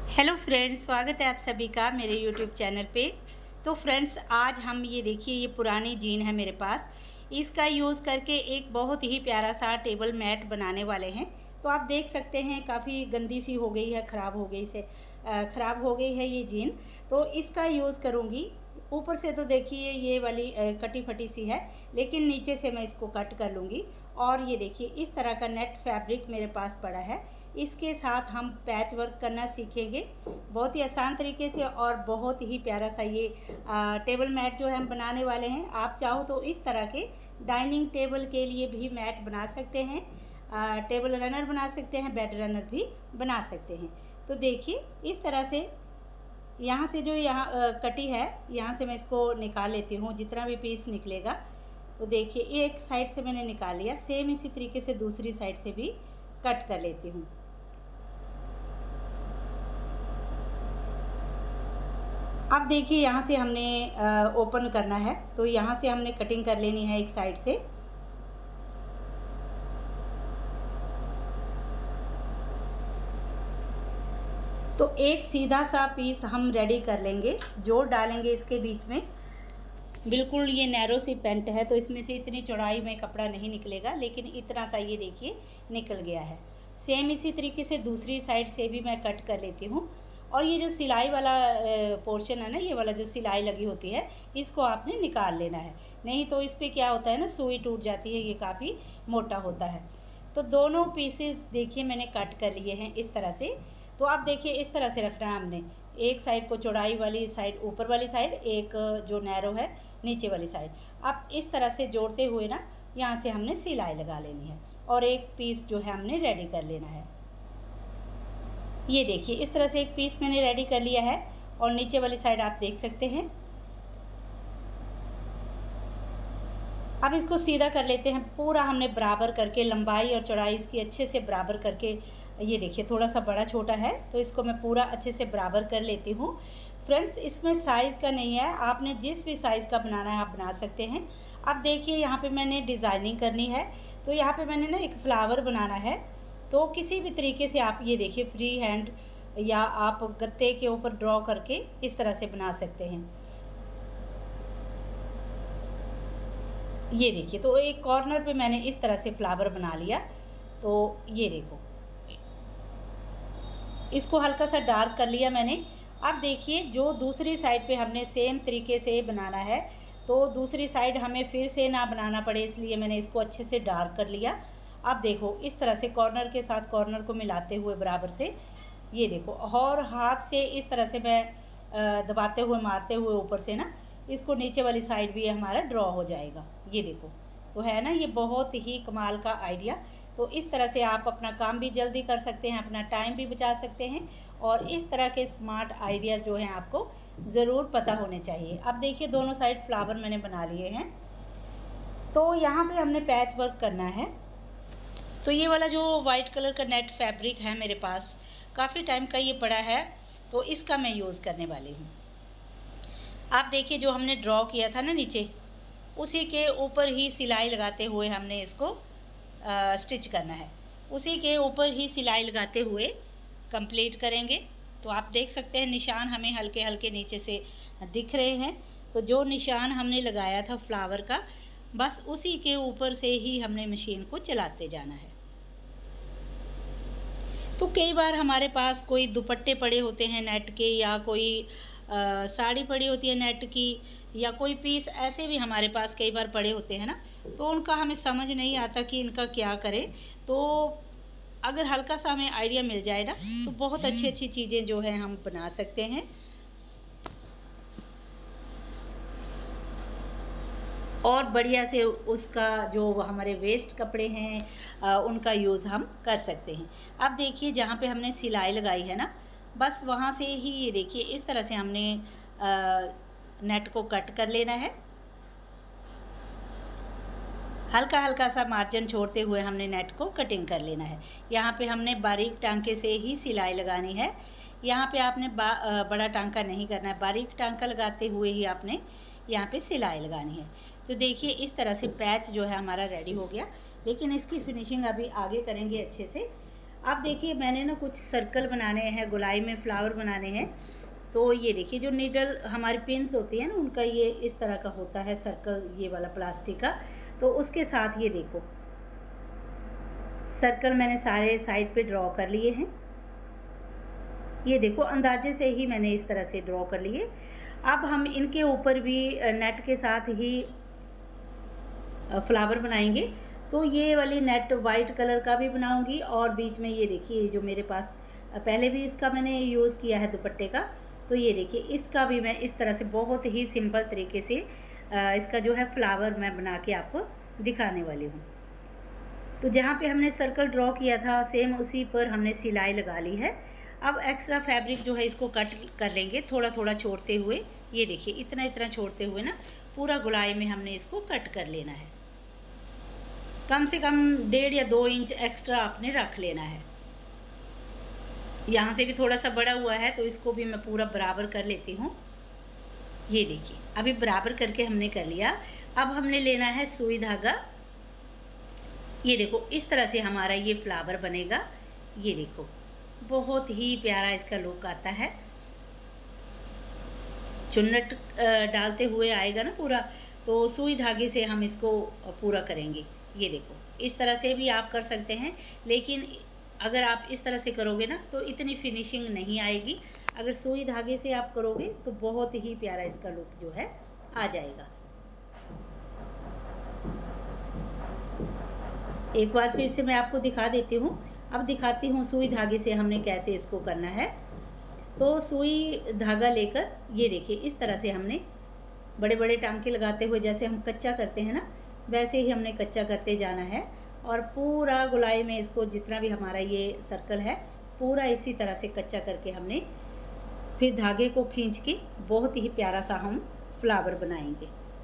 Hello friends, स्वागत है आप सभी का मेरे यूट्यूब चैनल पे। तो फ्रेंड्स, आज हम ये देखिए, ये पुरानी जीन है मेरे पास। इसका यूज़ करके एक बहुत ही प्यारा सा टेबल मैट बनाने वाले हैं। तो आप देख सकते हैं काफ़ी गंदी सी हो गई है, ख़राब हो गई है ये जीन। तो इसका यूज़ करूँगी। ऊपर से तो देखिए ये वाली कटी फटी सी है, लेकिन नीचे से मैं इसको कट कर लूँगी। और ये देखिए इस तरह का नेट फैब्रिक मेरे पास पड़ा है। इसके साथ हम पैच वर्क करना सीखेंगे बहुत ही आसान तरीके से, और बहुत ही प्यारा सा ये टेबल मैट जो है हम बनाने वाले हैं। आप चाहो तो इस तरह के डाइनिंग टेबल के लिए भी मैट बना सकते हैं, टेबल रनर बना सकते हैं, बेड रनर भी बना सकते हैं। तो देखिए इस तरह से यहाँ से जो कटी है, यहाँ से मैं इसको निकाल लेती हूँ जितना भी पीस निकलेगा। तो देखिए एक साइड से मैंने निकाल लिया, सेम इसी तरीके से दूसरी साइड से भी कट कर लेती हूँ। अब देखिए यहाँ से हमने ओपन करना है, तो यहाँ से हमने कटिंग कर लेनी है एक साइड से। तो एक सीधा सा पीस हम रेडी कर लेंगे, जोड़ डालेंगे इसके बीच में। बिल्कुल ये नैरो सी पेंट है, तो इसमें से इतनी चौड़ाई में कपड़ा नहीं निकलेगा, लेकिन इतना सा ये देखिए निकल गया है। सेम इसी तरीके से दूसरी साइड से भी मैं कट कर लेती हूँ। और ये जो सिलाई वाला पोर्शन है ना, ये वाला जो सिलाई लगी होती है, इसको आपने निकाल लेना है, नहीं तो इस पर क्या होता है ना, सुई टूट जाती है, ये काफ़ी मोटा होता है। तो दोनों पीसेस देखिए मैंने कट कर लिए हैं इस तरह से। तो आप देखिए इस तरह से रखना है हमने, एक साइड को चौड़ाई वाली साइड ऊपर वाली साइड, एक जो नैरो है नीचे वाली साइड। अब इस तरह से जोड़ते हुए ना यहाँ से हमने सिलाई लगा लेनी है, और एक पीस जो है हमने रेडी कर लेना है। ये देखिए इस तरह से एक पीस मैंने रेडी कर लिया है, और नीचे वाली साइड आप देख सकते हैं। अब इसको सीधा कर लेते हैं, पूरा हमने बराबर करके लंबाई और चौड़ाई इसकी अच्छे से बराबर करके। ये देखिए थोड़ा सा बड़ा छोटा है, तो इसको मैं पूरा अच्छे से बराबर कर लेती हूँ। फ्रेंड्स, इसमें साइज़ का नहीं है, आपने जिस भी साइज़ का बनाना है आप बना सकते हैं। अब देखिए यहाँ पे मैंने डिज़ाइनिंग करनी है, तो यहाँ पे मैंने ना एक फ्लावर बनाना है। तो किसी भी तरीके से आप ये देखिए फ्री हैंड, या आप गत्ते के ऊपर ड्रॉ करके इस तरह से बना सकते हैं। ये देखिए, तो एक कॉर्नर पे मैंने इस तरह से फ्लावर बना लिया। तो ये देखो, इसको हल्का सा डार्क कर लिया मैंने। अब देखिए जो दूसरी साइड पे हमने सेम तरीके से बनाना है, तो दूसरी साइड हमें फिर से ना बनाना पड़े, इसलिए मैंने इसको अच्छे से डार्क कर लिया। अब देखो इस तरह से कॉर्नर के साथ कॉर्नर को मिलाते हुए बराबर से, ये देखो, और हाथ से इस तरह से मैं दबाते हुए मारते हुए ऊपर से ना इसको नीचे वाली साइड भी हमारा ड्रॉ हो जाएगा। ये देखो, तो है ना ये बहुत ही कमाल का आइडिया। तो इस तरह से आप अपना काम भी जल्दी कर सकते हैं, अपना टाइम भी बचा सकते हैं, और इस तरह के स्मार्ट आइडिया जो हैं आपको ज़रूर पता होने चाहिए। अब देखिए दोनों साइड फ्लावर मैंने बना लिए हैं, तो यहाँ पे हमने पैच वर्क करना है। तो ये वाला जो वाइट कलर का नेट फैब्रिक है मेरे पास, काफ़ी टाइम का ये पड़ा है, तो इसका मैं यूज़ करने वाली हूँ। आप देखिए जो हमने ड्रॉ किया था ना नीचे, उसी के ऊपर ही सिलाई लगाते हुए हमने इसको स्टिच करना है। उसी के ऊपर ही सिलाई लगाते हुए कंप्लीट करेंगे। तो आप देख सकते हैं निशान हमें हल्के हल्के नीचे से दिख रहे हैं। तो जो निशान हमने लगाया था फ्लावर का, बस उसी के ऊपर से ही हमने मशीन को चलाते जाना है। तो कई बार हमारे पास कोई दुपट्टे पड़े होते हैं नेट के, या कोई साड़ी पड़ी होती है नेट की, या कोई पीस ऐसे भी हमारे पास कई बार पड़े होते हैं ना, तो उनका हमें समझ नहीं आता कि इनका क्या करें। तो अगर हल्का सा हमें आइडिया मिल जाए ना, तो बहुत अच्छी अच्छी चीज़ें जो है हम बना सकते हैं, और बढ़िया से उसका जो हमारे वेस्ट कपड़े हैं उनका यूज़ हम कर सकते हैं। अब देखिए जहाँ पे हमने सिलाई लगाई है ना, बस वहाँ से ही ये देखिए इस तरह से हमने नेट को कट कर लेना है। हल्का हल्का सा मार्जिन छोड़ते हुए हमने नेट को कटिंग कर लेना है। यहाँ पे हमने बारीक टांके से ही सिलाई लगानी है, यहाँ पे आपने बड़ा टांका नहीं करना है, बारीक टांका लगाते हुए ही आपने यहाँ पे सिलाई लगानी है। तो देखिए इस तरह से पैच जो है हमारा रेडी हो गया, लेकिन इसकी फिनिशिंग अभी आगे करेंगे अच्छे से। अब देखिए मैंने ना कुछ सर्कल बनाने हैं, गोलाई में फ्लावर बनाने हैं। तो ये देखिए जो नीडल हमारी पिन्स होती है ना, उनका ये इस तरह का होता है सर्कल, ये वाला प्लास्टिक का। तो उसके साथ ये देखो सर्कल मैंने सारे साइड पे ड्रॉ कर लिए हैं। ये देखो अंदाजे से ही मैंने इस तरह से ड्रॉ कर लिए। अब हम इनके ऊपर भी नेट के साथ ही फ्लावर बनाएंगे। तो ये वाली नेट वाइट कलर का भी बनाऊंगी, और बीच में ये देखिए जो मेरे पास पहले भी इसका मैंने यूज़ किया है दुपट्टे का। तो ये देखिए इसका भी मैं इस तरह से बहुत ही सिंपल तरीके से इसका जो है फ्लावर मैं बना के आपको दिखाने वाली हूँ। तो जहाँ पे हमने सर्कल ड्रॉ किया था सेम उसी पर हमने सिलाई लगा ली है। अब एक्स्ट्रा फैब्रिक जो है इसको कट कर लेंगे, थोड़ा थोड़ा छोड़ते हुए। ये देखिए इतना इतना छोड़ते हुए ना पूरा गोलाई में हमने इसको कट कर लेना है। कम से कम 1.5 या 2 इंच एक्स्ट्रा आपने रख लेना है। यहाँ से भी थोड़ा सा बड़ा हुआ है तो इसको भी मैं पूरा बराबर कर लेती हूँ। ये देखिए अभी बराबर करके हमने कर लिया। अब हमने लेना है सुई धागा। ये देखो इस तरह से हमारा ये फ्लावर बनेगा। ये देखो बहुत ही प्यारा इसका लुक आता है। चुन्नट डालते हुए आएगा ना पूरा, तो सुई धागे से हम इसको पूरा करेंगे। ये देखो इस तरह से भी आप कर सकते हैं, लेकिन अगर आप इस तरह से करोगे ना तो इतनी फिनिशिंग नहीं आएगी। अगर सुई धागे से आप करोगे तो बहुत ही प्यारा इसका लुक जो है आ जाएगा। एक बार फिर से मैं आपको दिखा देती हूँ। अब दिखाती हूँ सुई धागे से हमने कैसे इसको करना है। तो सुई धागा लेकर ये देखिए इस तरह से हमने बड़े बड़े टांके लगाते हुए, जैसे हम कच्चा करते हैं ना, वैसे ही हमने कच्चा करते जाना है। और पूरा गोलाई में इसको जितना भी हमारा ये सर्कल है पूरा इसी तरह से कच्चा करके हमने फिर धागे को खींच के बहुत ही प्यारा सा हम फ्लावर बनाएंगे।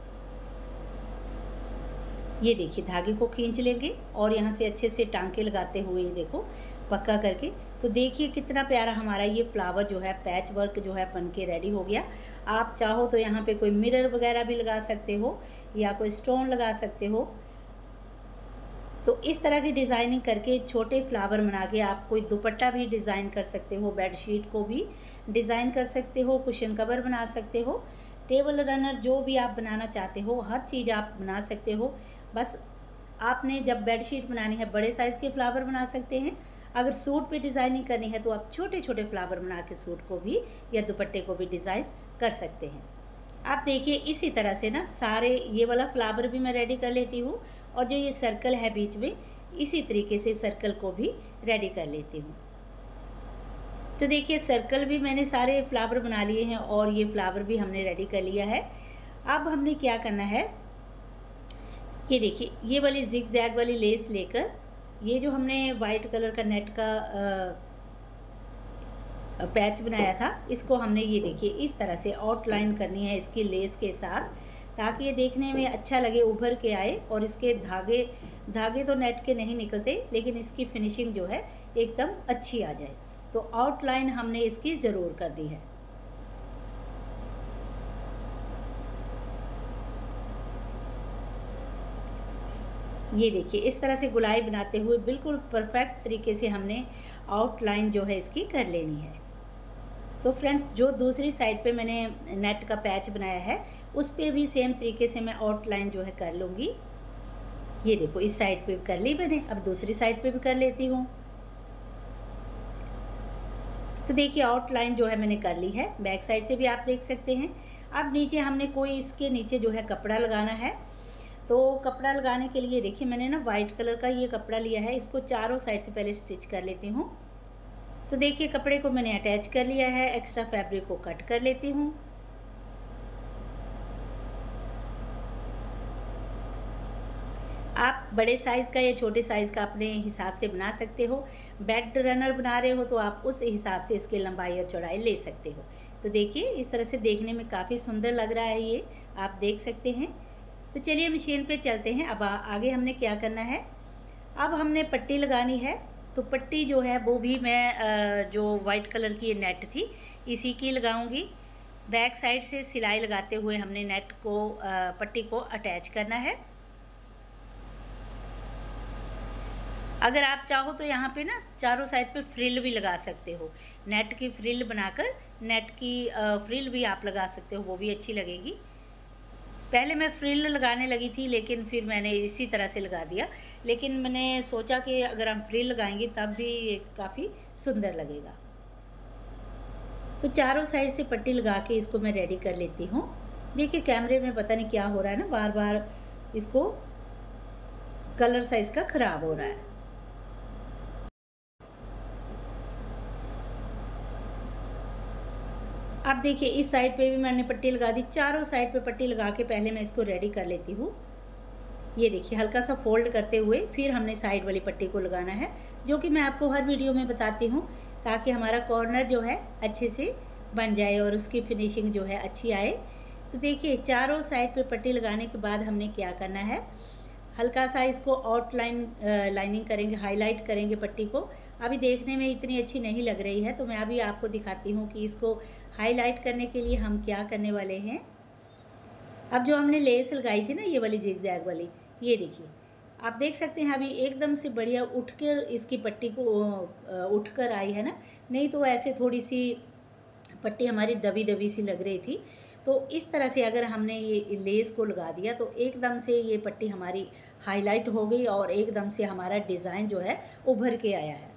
ये देखिए धागे को खींच लेंगे और यहाँ से अच्छे से टांके लगाते हुए ये देखो पक्का करके। तो देखिए कितना प्यारा हमारा ये फ्लावर जो है पैच वर्क जो है बन के रेडी हो गया। आप चाहो तो यहाँ पे कोई मिरर वगैरह भी लगा सकते हो या कोई स्टोन लगा सकते हो। तो इस तरह की डिज़ाइनिंग करके छोटे फ्लावर बना के आप कोई दुपट्टा भी डिज़ाइन कर सकते हो, बेडशीट को भी डिज़ाइन कर सकते हो, कुशन कवर बना सकते हो, टेबल रनर जो भी आप बनाना चाहते हो हर चीज़ आप बना सकते हो। बस आपने जब बेडशीट बनानी है बड़े साइज़ के फ्लावर बना सकते हैं। अगर सूट पे डिज़ाइनिंग करनी है तो आप छोटे छोटे फ्लावर बना के सूट को भी या दुपट्टे को भी डिज़ाइन कर सकते हैं। आप देखिए इसी तरह से ना सारे ये वाला फ्लावर भी मैं रेडी कर लेती हूँ, और जो ये सर्कल है बीच में इसी तरीके से सर्कल को भी रेडी कर लेती हूँ। तो देखिए सर्कल भी मैंने सारे फ्लावर बना लिए हैं और ये फ्लावर भी हमने रेडी कर लिया है। अब हमने क्या करना है, ये देखिए ये वाली जिग जैग वाली लेस लेकर ये जो हमने वाइट कलर का नेट का पैच बनाया था इसको हमने ये देखिए इस तरह से आउटलाइन करनी है इसकी लेस के साथ, ताकि ये देखने में अच्छा लगे, उभर के आए। और इसके धागे तो नेट के नहीं निकलते, लेकिन इसकी फिनिशिंग जो है एकदम अच्छी आ जाए। तो आउटलाइन हमने इसकी ज़रूर कर दी है। ये देखिए इस तरह से गुलाई बनाते हुए बिल्कुल परफेक्ट तरीके से हमने आउटलाइन जो है इसकी कर लेनी है। तो फ्रेंड्स जो दूसरी साइड पे मैंने नेट का पैच बनाया है उस पे भी सेम तरीके से मैं आउटलाइन जो है कर लूँगी। ये देखो इस साइड पे कर ली मैंने, अब दूसरी साइड पे भी कर लेती हूँ। तो देखिए आउटलाइन जो है मैंने कर ली है, बैक साइड से भी आप देख सकते हैं। अब नीचे हमने कोई इसके नीचे जो है कपड़ा लगाना है। तो कपड़ा लगाने के लिए देखिए मैंने ना वाइट कलर का ये कपड़ा लिया है, इसको चारों साइड से पहले स्टिच कर लेती हूँ। तो देखिए कपड़े को मैंने अटैच कर लिया है, एक्स्ट्रा फैब्रिक को कट कर लेती हूँ। आप बड़े साइज़ का या छोटे साइज़ का अपने हिसाब से बना सकते हो। बेड रनर बना रहे हो तो आप उस हिसाब से इसकी लंबाई और चौड़ाई ले सकते हो। तो देखिए इस तरह से देखने में काफ़ी सुंदर लग रहा है, ये आप देख सकते हैं। तो चलिए मशीन पे चलते हैं। अब आगे हमने क्या करना है, अब हमने पट्टी लगानी है। तो पट्टी जो है वो भी मैं जो वाइट कलर की ये नेट थी इसी की लगाऊंगी। बैक साइड से सिलाई लगाते हुए हमने नेट को पट्टी को अटैच करना है। अगर आप चाहो तो यहाँ पे ना चारों साइड पे फ्रिल भी लगा सकते हो, नेट की फ्रिल बनाकर नेट की फ्रिल भी आप लगा सकते हो, वो भी अच्छी लगेगी। पहले मैं फ्रिल लगाने लगी थी लेकिन फिर मैंने इसी तरह से लगा दिया, लेकिन मैंने सोचा कि अगर हम फ्रिल लगाएंगे तब भी ये काफ़ी सुंदर लगेगा। तो चारों साइड से पट्टी लगा के इसको मैं रेडी कर लेती हूँ। देखिए कैमरे में पता नहीं क्या हो रहा है ना, बार बार इसको कलर सा इसका ख़राब हो रहा है। अब देखिए इस साइड पे भी मैंने पट्टी लगा दी, चारों साइड पे पट्टी लगा के पहले मैं इसको रेडी कर लेती हूँ। ये देखिए हल्का सा फोल्ड करते हुए फिर हमने साइड वाली पट्टी को लगाना है, जो कि मैं आपको हर वीडियो में बताती हूँ, ताकि हमारा कॉर्नर जो है अच्छे से बन जाए और उसकी फिनिशिंग जो है अच्छी आए। तो देखिए चारों साइड पे पट्टी लगाने के बाद हमने क्या करना है, हल्का सा इसको आउटलाइन लाइनिंग करेंगे, हाईलाइट करेंगे पट्टी को। अभी देखने में इतनी अच्छी नहीं लग रही है, तो मैं अभी आपको दिखाती हूँ कि इसको हाईलाइट करने के लिए हम क्या करने वाले हैं। अब जो हमने लेस लगाई थी ना, ये वाली जिगजैग वाली, ये देखिए आप देख सकते हैं अभी एकदम से बढ़िया उठकर इसकी पट्टी को उठकर आई है ना, नहीं तो ऐसे थोड़ी सी पट्टी हमारी दबी दबी सी लग रही थी। तो इस तरह से अगर हमने ये लेस को लगा दिया तो एकदम से ये पट्टी हमारी हाईलाइट हो गई और एकदम से हमारा डिज़ाइन जो है उभर के आया है।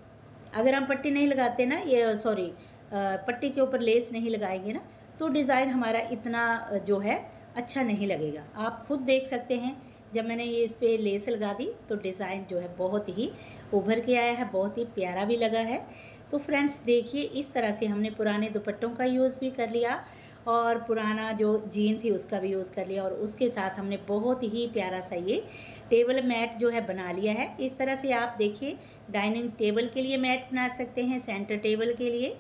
अगर हम पट्टी नहीं लगाते ना, ये सॉरी पट्टी के ऊपर लेस नहीं लगाएंगे ना, तो डिज़ाइन हमारा इतना जो है अच्छा नहीं लगेगा। आप खुद देख सकते हैं जब मैंने ये इस पर लेस लगा दी तो डिज़ाइन जो है बहुत ही उभर के आया है, बहुत ही प्यारा भी लगा है। तो फ्रेंड्स देखिए इस तरह से हमने पुराने दुपट्टों का यूज़ भी कर लिया और पुराना जो जीन थी उसका भी यूज़ कर लिया, और उसके साथ हमने बहुत ही प्यारा सा ये टेबल मैट जो है बना लिया है। इस तरह से आप देखिए डाइनिंग टेबल के लिए मैट बना सकते हैं, सेंटर टेबल के लिए,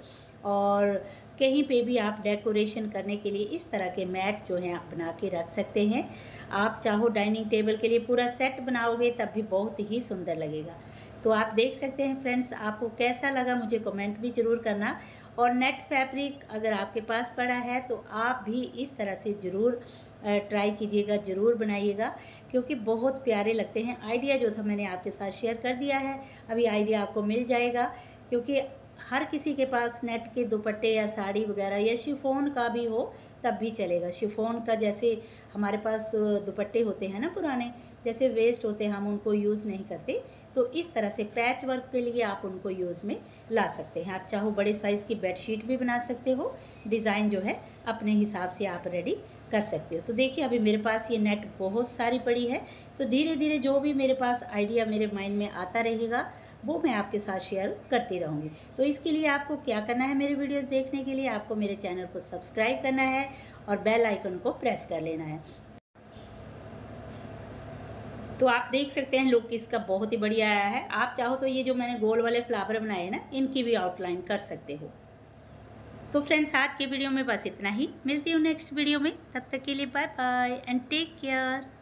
और कहीं पे भी आप डेकोरेशन करने के लिए इस तरह के मैट जो हैं आप बना के रख सकते हैं। आप चाहो डाइनिंग टेबल के लिए पूरा सेट बनाओगे तब भी बहुत ही सुंदर लगेगा। तो आप देख सकते हैं फ्रेंड्स, आपको कैसा लगा मुझे कमेंट भी ज़रूर करना। और नेट फैब्रिक अगर आपके पास पड़ा है तो आप भी इस तरह से ज़रूर ट्राई कीजिएगा, ज़रूर बनाइएगा, क्योंकि बहुत प्यारे लगते हैं। आइडिया जो था मैंने आपके साथ शेयर कर दिया है, अभी आइडिया आपको मिल जाएगा, क्योंकि हर किसी के पास नेट के दुपट्टे या साड़ी वगैरह या शिफॉन का भी हो तब भी चलेगा। शिफॉन का जैसे हमारे पास दुपट्टे होते हैं ना पुराने, जैसे वेस्ट होते हैं, हम उनको यूज़ नहीं करते, तो इस तरह से पैच वर्क के लिए आप उनको यूज़ में ला सकते हैं। आप चाहो बड़े साइज़ की बेडशीट भी बना सकते हो, डिज़ाइन जो है अपने हिसाब से आप रेडी कर सकते हो। तो देखिए अभी मेरे पास ये नेट बहुत सारी पड़ी है, तो धीरे धीरे जो भी मेरे पास आइडिया मेरे माइंड में आता रहेगा वो मैं आपके साथ शेयर करती रहूँगी। तो इसके लिए आपको क्या करना है, मेरे वीडियोस देखने के लिए आपको मेरे चैनल को सब्सक्राइब करना है और बेल आइकन को प्रेस कर लेना है। तो आप देख सकते हैं लुक इसका बहुत ही बढ़िया आया है। आप चाहो तो ये जो मैंने गोल वाले फ्लावर बनाए हैं ना, इनकी भी आउटलाइन कर सकते हो। तो फ्रेंड्स आज के वीडियो में बस इतना ही, मिलती हूँ नेक्स्ट वीडियो में, तब तक के लिए bye bye and take care.